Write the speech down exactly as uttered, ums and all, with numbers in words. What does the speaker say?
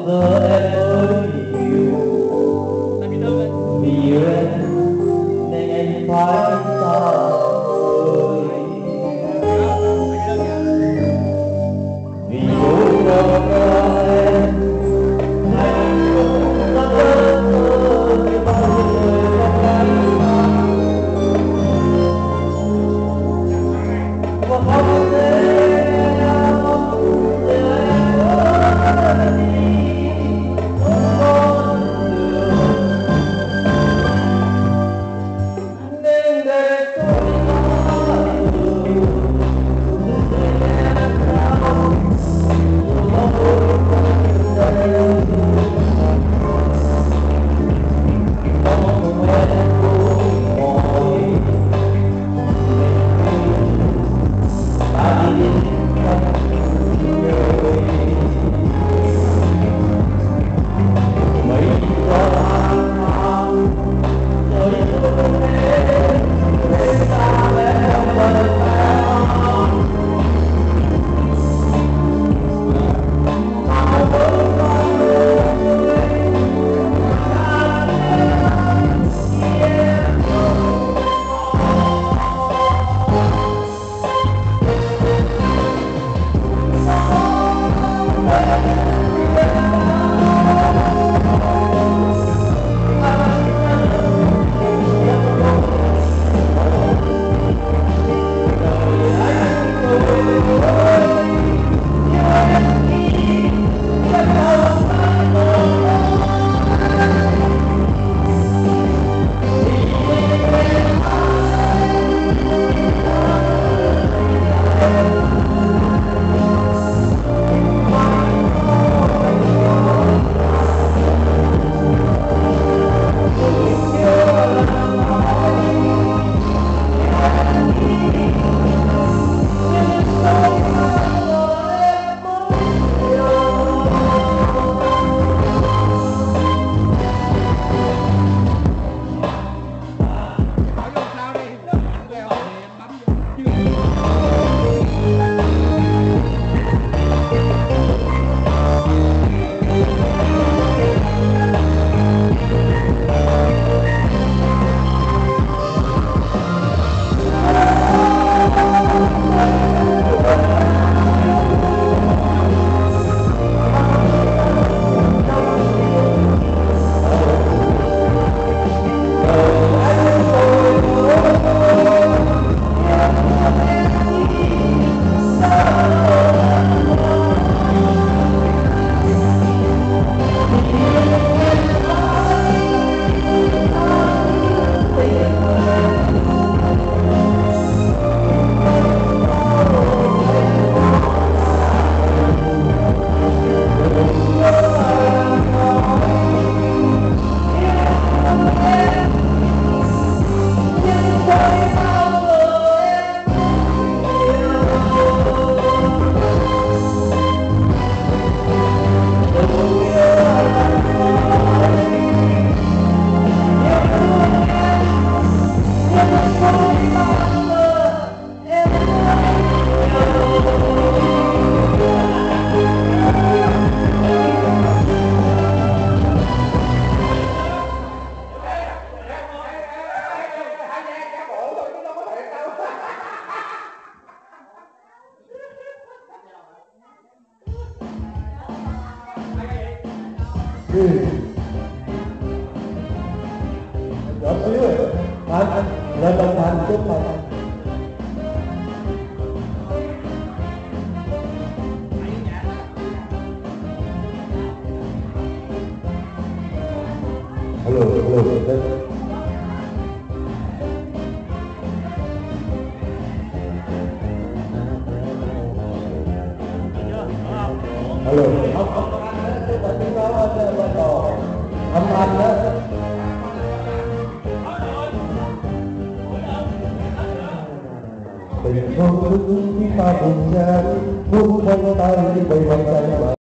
giờ em mới hiểu vì yêu em nên anh phải xa vời vì yêu đâu có em anh cũng đã lớn hơn bao lời con gái và không thể Ừ. Nhỏ xíu rồi. Anh, anh lên đồng hành chút này. Hello, hello, hello. Hello, ông ông anh đó, tôi phải có vai trò âm thanh đó. Tình không thức khi ta cùng nhau, buông tay tay đi bay bay tay.